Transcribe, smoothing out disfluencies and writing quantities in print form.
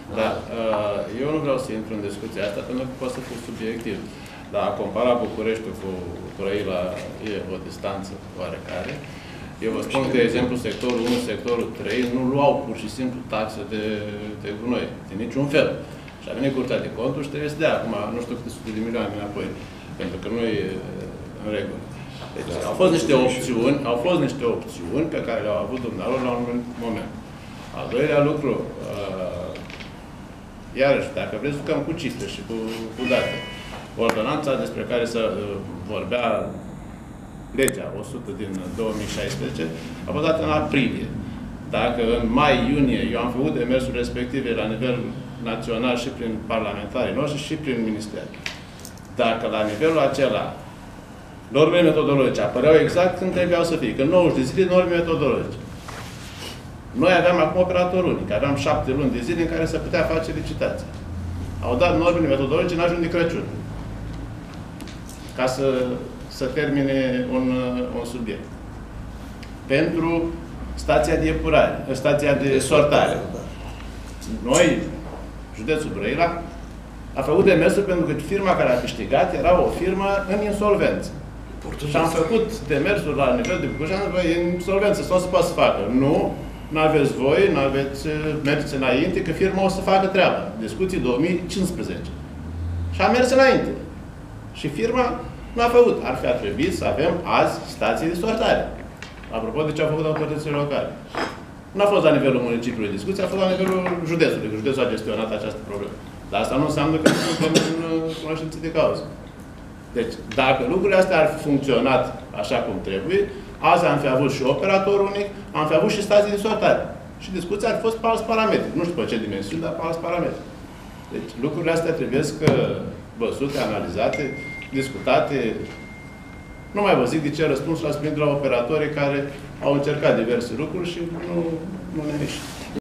Dar eu nu vreau să intru în discuția asta, pentru că poate să fie subiectiv. Dar a compara Bucureștiul cu Brăila e o distanță oarecare. Eu vă spun că, de exemplu, sectorul 1, sectorul 3 nu luau pur și simplu taxe de gunoi, de niciun fel. Și a venit Curtea de Conturi și trebuie să dea acum, nu știu câte sute de milioane înapoi, pentru că nu e în regulă. Deci au fost niște opțiuni pe care le-au avut dumnealor la un moment. Al doilea lucru, iarăși, dacă vreți să jucăm cu cifre și cu date, ordonanța despre care se vorbea, legea 100 din 2016, a fost dată în aprilie. Dacă în mai-iunie eu am făcut demersul respective la nivel național și prin parlamentarii noștri și prin minister. Dacă la nivelul acela normele metodologice apăreau exact când trebuiau să fie, că 90 de zile norme metodologice. Noi aveam acum operator unic, aveam 7 luni de zile în care se putea face licitația. Au dat normele metodologice în ajun de Crăciun. Ca să termine un subiect. Pentru stația de epurare, stația de sortare. Noi, județul Brăila, a făcut demersul pentru că firma care a câștigat era o firmă în insolvență. Și am făcut demersul la nivel de București, în insolvență, să nu se poate să facă. Nu aveți voi, nu aveți, mergeți înainte, că firma o să facă treaba. Discuții 2015. Și a mers înainte. Și firma nu a făcut. Ar fi trebuit să avem azi stații de sortare. Apropo de ce au făcut autoritățile locale. Nu a fost la nivelul municipiului discuție, a fost la nivelul județului, că județul a gestionat această problemă. Dar asta nu înseamnă că nu suntem în cunoștință de cauză. Deci, dacă lucrurile astea ar fi funcționat așa cum trebuie, azi am fi avut și operator unic, am fi avut și stații de sortare. Și discuția ar fi fost pe alți parametri. Nu știu pe ce dimensiuni, dar pe alți parametri. Deci, lucrurile astea trebuie să văzute, analizate, discutate. Nu mai vă zic de ce răspunsul ați primit de la operatorii care au încercat diverse lucruri și nu ne mișcă.